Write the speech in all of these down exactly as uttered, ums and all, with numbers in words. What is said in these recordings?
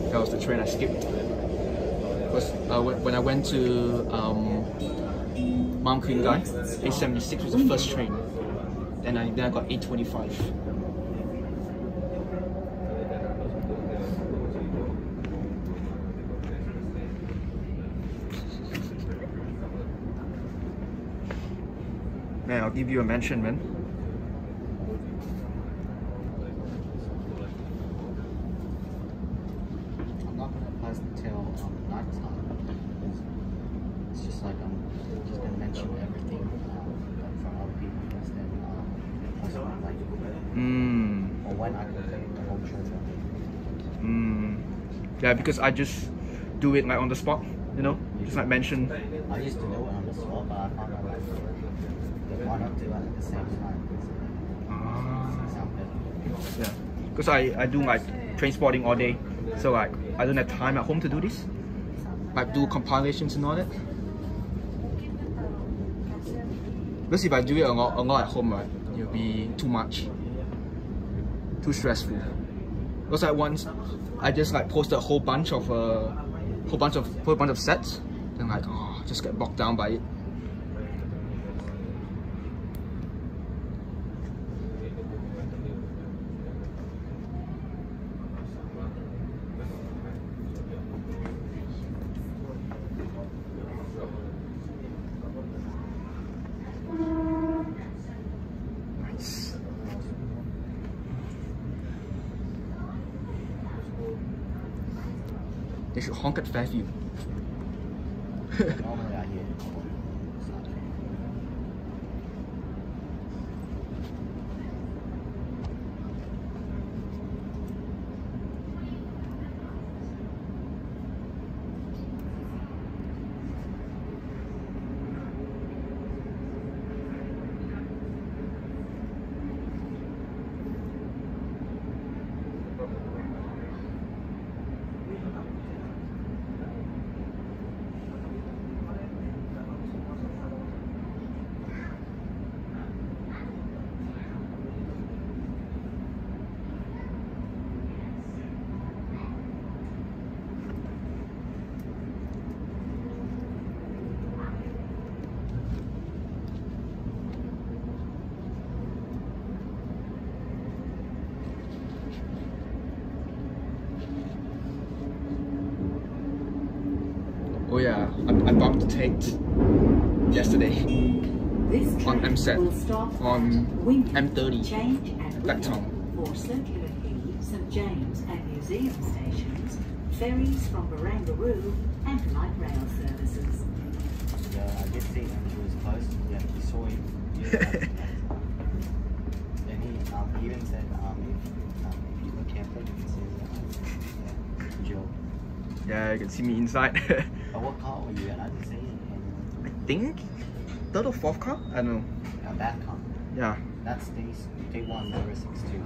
That was the train I skipped. Because uh, when I went to um, Mount Quingai, A seventy-six was the first train. Then I, then I got A twenty-five. Man, I'll give you a mention, man. I'm not gonna post until um, night time. It's just like I'm just gonna mention everything um, from other people first, then um, post it on like Mm. or when I complete the whole trip. Mm. Yeah, because I just do it like on the spot, you know, just like mention. I used to do it on the spot, but I found out like why not do it at the same time? Ah. Yeah, because I, I do like train spotting all day, so like I don't have time at home to do this, like do compilations and all that. Because if I do it a lot, a lot at home, right, it'll be too much, too stressful. Because like once I just like posted a whole bunch of uh, whole bunch of whole bunch of sets, then like oh, just get bogged down by it. They should honk at Fairfield. Normally I hear Oh yeah, I, I bumped the Tate yesterday on M set on M thirty Blacktown. For Circular Quay, St James and Museum stations, ferries from Barangaroo and light rail services. Yeah, I did see Andrew's post. Yeah, he saw him. Yeah. And he, um, he even said um, if, um, if you look carefully, you can see uh, yeah, Jill. Yeah, you can see me inside. But what car were you in? I didn't see it. I think third or fourth car? I don't know. A back car. Yeah. That's D D one zero six two.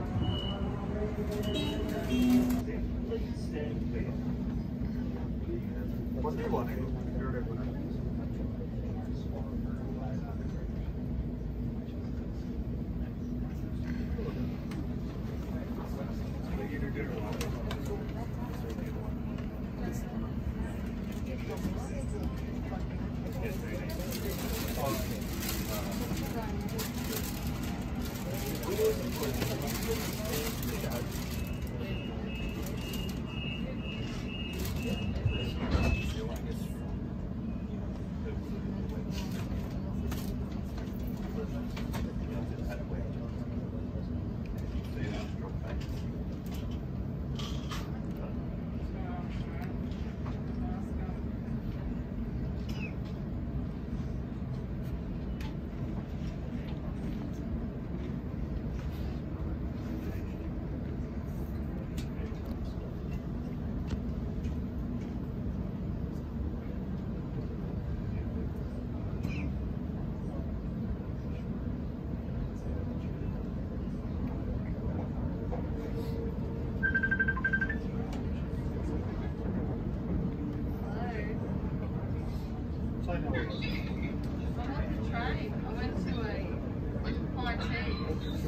What do you want?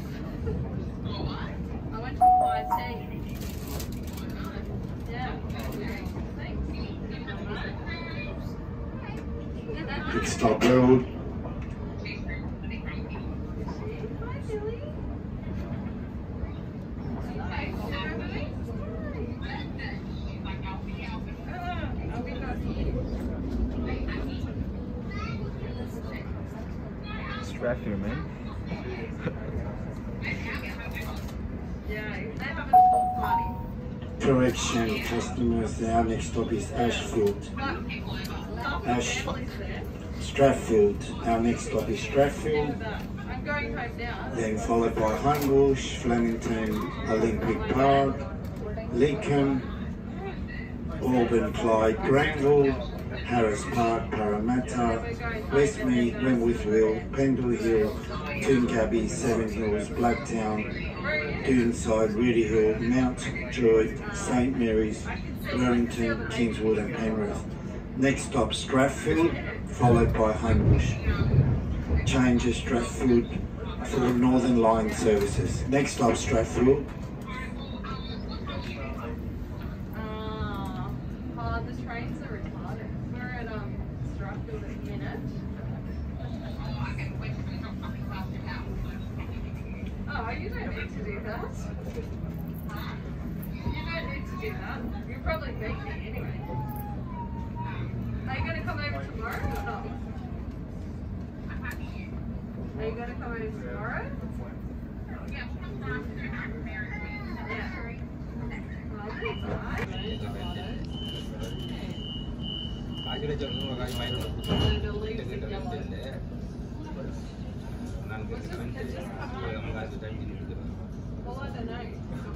Yeah. Next stop Road. Strathfield, man. Correction, customers, our next stop is Ashfield. Ash, Strathfield, our next stop is Strathfield. Then followed by Homebush, Flemington, Olympic Park, Leakham, Auburn, Clyde, Granville, Harris Park, Parramatta, Westmead, Wentworthville, Pendle Hill, Toongabbie, Seven Hills, Blacktown, Doonside, Rooty Hill, Mount Joy, Saint Mary's, Wellington, Kingswood and Penrith. Next stop Strathfield, followed by Homebush. Change to Strathfield for Northern Line services. Next stop Strathfield. Oh, you don't need to do that. You don't need to do that. You'll probably beat me anyway. Are you going to come over tomorrow or not? Are you going to come over tomorrow? Yeah. Well, I don't know.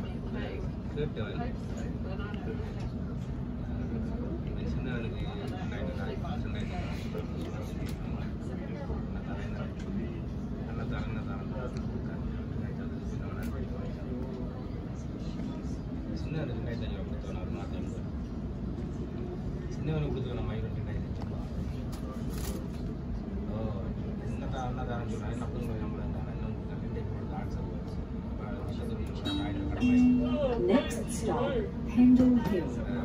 Next stop, Pendle Hill.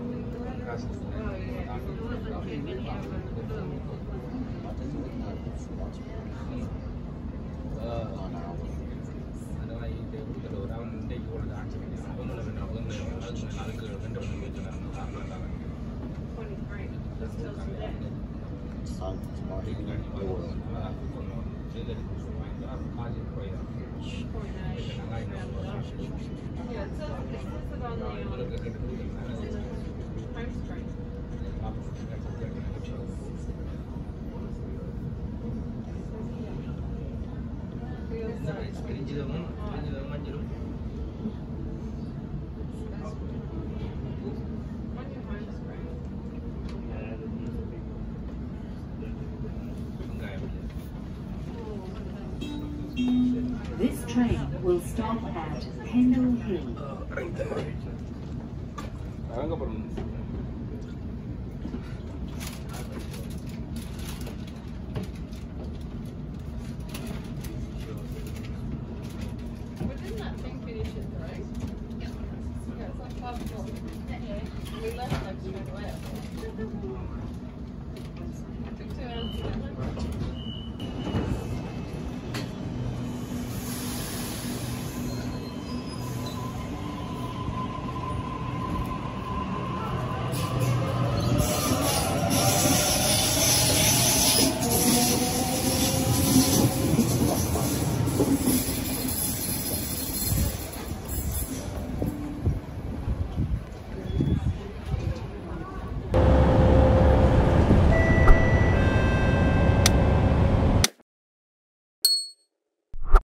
This train will stop at Pendle Hill.